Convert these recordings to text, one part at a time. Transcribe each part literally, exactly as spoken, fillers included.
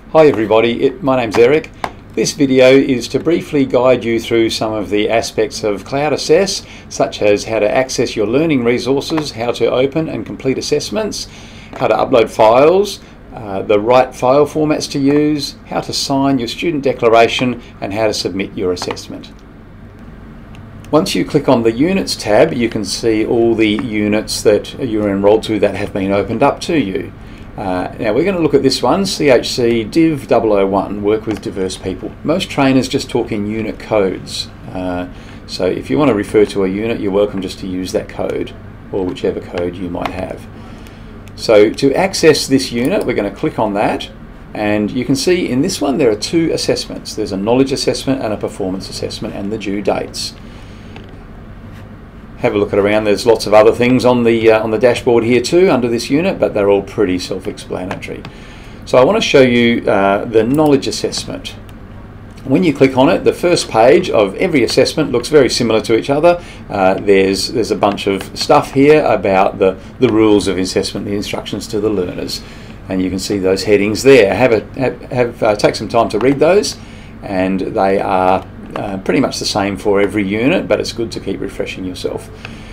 Hi everybody, it, my name's Eric. This video is to briefly guide you through some of the aspects of Cloud Assess, such as how to access your learning resources, how to open and complete assessments, how to upload files, uh, the right file formats to use, how to sign your student declaration, and how to submit your assessment. Once you click on the Units tab, you can see all the units that you're enrolled to that have been opened up to you. Uh, now we're going to look at this one, C H C Div double oh one, Work with Diverse People. Most trainers just talk in unit codes, uh, so if you want to refer to a unit, you're welcome just to use that code, or whichever code you might have. So to access this unit, we're going to click on that, and you can see in this one there are two assessments. There's a knowledge assessment and a performance assessment, and the due dates. Have a look at around, there's lots of other things on the uh, on the dashboard here too under this unit, but they're all pretty self-explanatory. So I want to show you uh, the knowledge assessment. When you click on it, the first page of every assessment looks very similar to each other. Uh, there's there's a bunch of stuff here about the the rules of assessment, the instructions to the learners, and you can see those headings there. Have a have, have uh, take some time to read those, and they are Uh, pretty much the same for every unit, but it's good to keep refreshing yourself.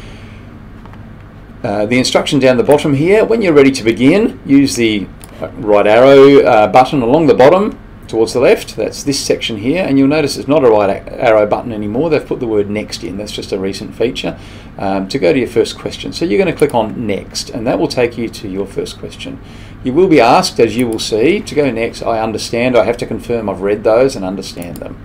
Uh, the instruction down the bottom here, when you're ready to begin, use the right arrow uh, button along the bottom towards the left. That's this section here, and you'll notice it's not a right arrow button anymore. They've put the word next in. That's just a recent feature um, to go to your first question. So you're going to click on next, and that will take you to your first question. You will be asked, as you will see, to go next. I understand. I have to confirm I've read those and understand them.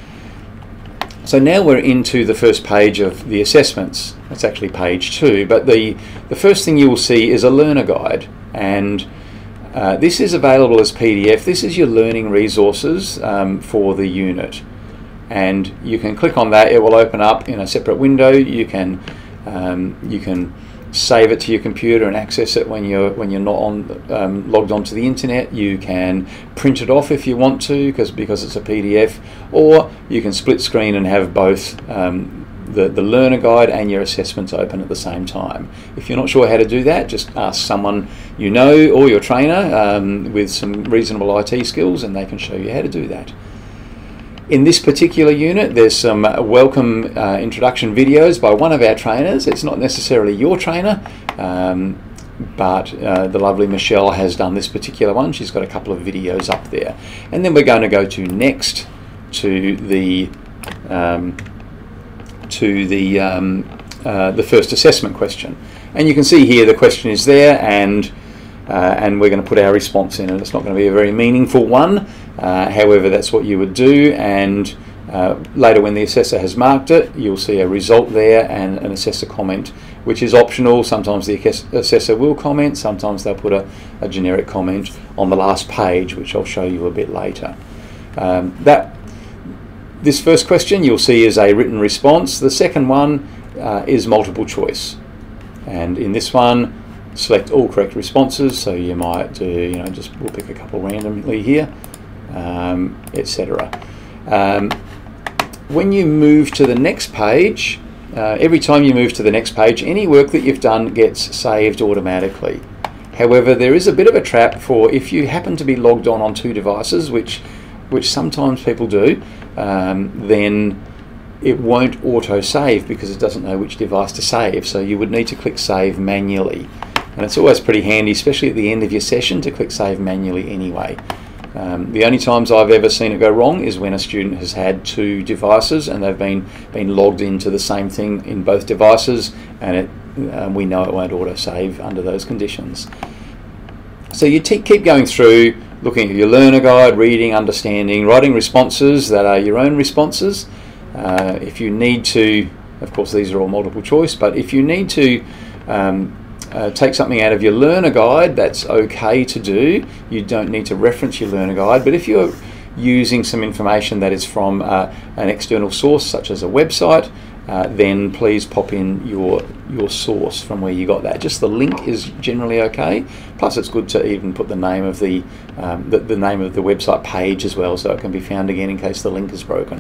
So now we're into the first page of the assessments. That's actually page two, but the, the first thing you will see is a learner guide, and uh, this is available as P D F. This is your learning resources um, for the unit, and you can click on that. It will open up in a separate window. You can um, you can save it to your computer and access it when you're when you're not on um, logged onto the internet. You can print it off if you want to, because because it's a P D F, or you can split screen and have both um, the the learner guide and your assessments open at the same time. If you're not sure how to do that, just ask someone you know or your trainer um, with some reasonable I T skills, and they can show you how to do that. In this particular unit, there's some welcome uh, introduction videos by one of our trainers. It's not necessarily your trainer, um, but uh, the lovely Michelle has done this particular one. She's got a couple of videos up there. And then we're going to go to next to the um, to the um, uh, the first assessment question. And you can see here the question is there, and Uh, and we're going to put our response in, and it's not going to be a very meaningful one. Uh, however, that's what you would do, and uh, later when the assessor has marked it, you'll see a result there and an assessor comment, which is optional. Sometimes the assessor will comment, sometimes they'll put a, a generic comment on the last page, which I'll show you a bit later. Um, that this first question you'll see is a written response. The second one uh, is multiple choice, and in this one, select all correct responses. So you might do, you know, just we'll pick a couple randomly here, um, et cetera. Um, when you move to the next page, uh, every time you move to the next page, any work that you've done gets saved automatically. However, there is a bit of a trap for if you happen to be logged on on two devices, which which sometimes people do, um, then it won't auto-save because it doesn't know which device to save. So you would need to click save manually. And it's always pretty handy, especially at the end of your session, to click save manually anyway. Um, the only times I've ever seen it go wrong is when a student has had two devices and they've been, been logged into the same thing in both devices, and it, um, we know it won't auto-save under those conditions. So you keep going through, looking at your learner guide, reading, understanding, writing responses that are your own responses. Uh, if you need to, of course these are all multiple choice, but if you need to um, Uh, take something out of your learner guide, that's okay to do. You don't need to reference your learner guide, but if you're using some information that is from uh, an external source such as a website, uh, then please pop in your your source from where you got that. Just the link is generally okay. Plus it's good to even put the name of the, um, the, the name of the website page as well, so it can be found again in case the link is broken.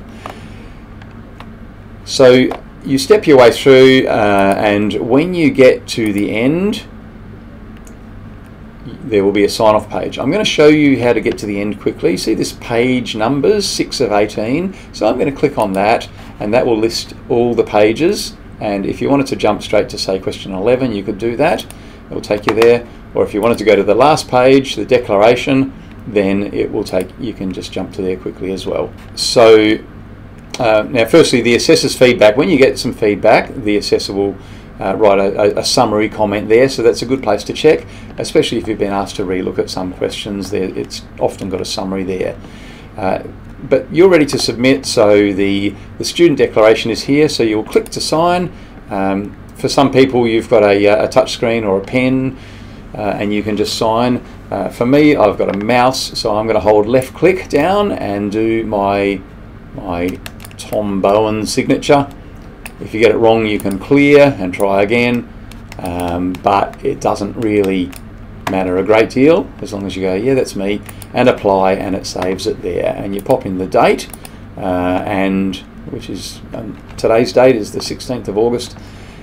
So you step your way through, uh, and when you get to the end, there will be a sign-off page. I'm going to show you how to get to the end quickly. See this page numbers, six of eighteen. So I'm going to click on that, and that will list all the pages. And if you wanted to jump straight to, say, question eleven, you could do that. It will take you there. Or if you wanted to go to the last page, the declaration, then it will take, you can just jump to there quickly as well. So uh, now firstly, the assessor's feedback. When you get some feedback, the assessor will uh, write a, a summary comment there, so that's a good place to check, especially if you've been asked to relook at some questions. There, it's often got a summary there. Uh, but you're ready to submit, so the, the student declaration is here, so you'll click to sign. Um, for some people, you've got a, a touch screen or a pen, uh, and you can just sign. Uh, for me, I've got a mouse, so I'm going to hold left click down and do my, my Tom Bowen signature. If you get it wrong, you can clear and try again, um, but it doesn't really matter a great deal as long as you go, yeah, that's me, and apply, and it saves it there. And you pop in the date, uh, and which is um, today's date is the sixteenth of August,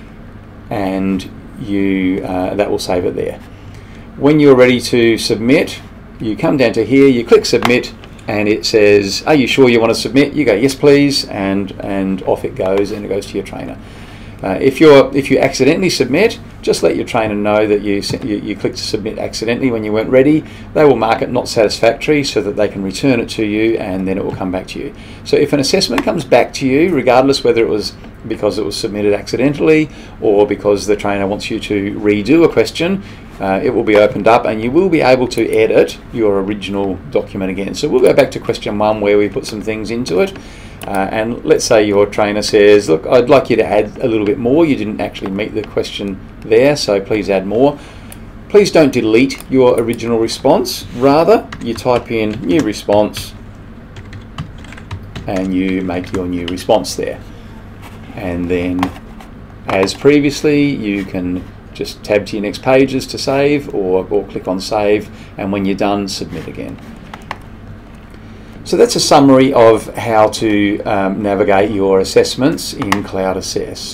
and you uh, that will save it there. When you're ready to submit, you come down to here, you click submit, and it says, are you sure you want to submit? You go, yes please, and and off it goes, and it goes to your trainer. Uh, if you're if you accidentally submit, just let your trainer know that you, you you clicked to submit accidentally when you weren't ready. They will mark it not satisfactory so that they can return it to you, and then it will come back to you. So if an assessment comes back to you, regardless whether it was because it was submitted accidentally or because the trainer wants you to redo a question, uh, it will be opened up, and you will be able to edit your original document again. So we'll go back to question one where we put some things into it. Uh, and let's say your trainer says, look, I'd like you to add a little bit more. You didn't actually meet the question there, so please add more. Please don't delete your original response. Rather, you type in new response and you make your new response there. And then, as previously, you can just tab to your next pages to save, or, or click on save, and when you're done, submit again. So that's a summary of how to um, navigate your assessments in Cloud Assess.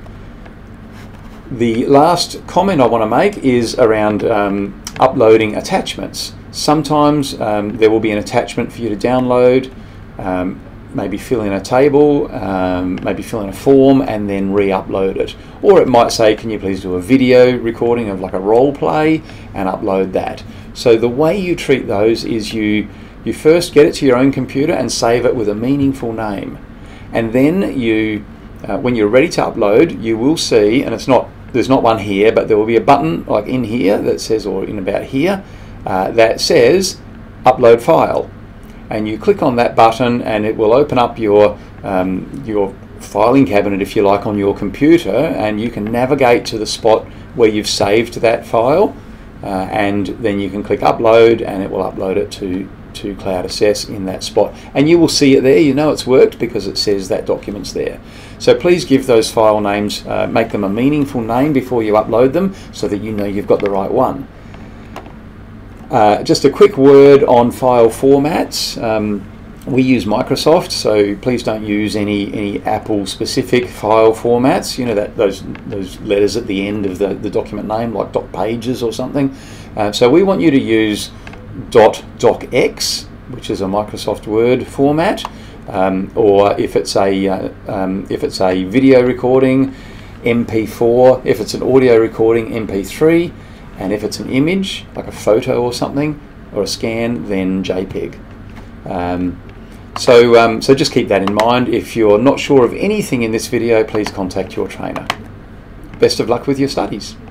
The last comment I want to make is around um, uploading attachments. Sometimes um, there will be an attachment for you to download, um, maybe fill in a table, um, maybe fill in a form and then re-upload it. Or it might say, can you please do a video recording of like a role play and upload that. So the way you treat those is you You first get it to your own computer and save it with a meaningful name. And then you, uh, when you're ready to upload, you will see, and it's not, there's not one here, but there will be a button like in here that says, or in about here, uh, that says upload file. And you click on that button and it will open up your, um, your filing cabinet, if you like, on your computer, and you can navigate to the spot where you've saved that file, uh, and then you can click upload and it will upload it to to Cloud Assess in that spot, and you will see it there. You know it's worked because it says that document's there. So please give those file names, uh, make them a meaningful name before you upload them so that you know you've got the right one. Uh, just a quick word on file formats. Um, we use Microsoft, so please don't use any any Apple specific file formats, you know, that those those letters at the end of the, the document name, like dot pages or something. Uh, so we want you to use .docx, which is a Microsoft Word format, um, or if it's a uh, um, if it's a video recording, M P four. If it's an audio recording, M P three, and if it's an image like a photo or something or a scan, then JPEG. Um, so um, so just keep that in mind. If you're not sure of anything in this video, please contact your trainer. Best of luck with your studies.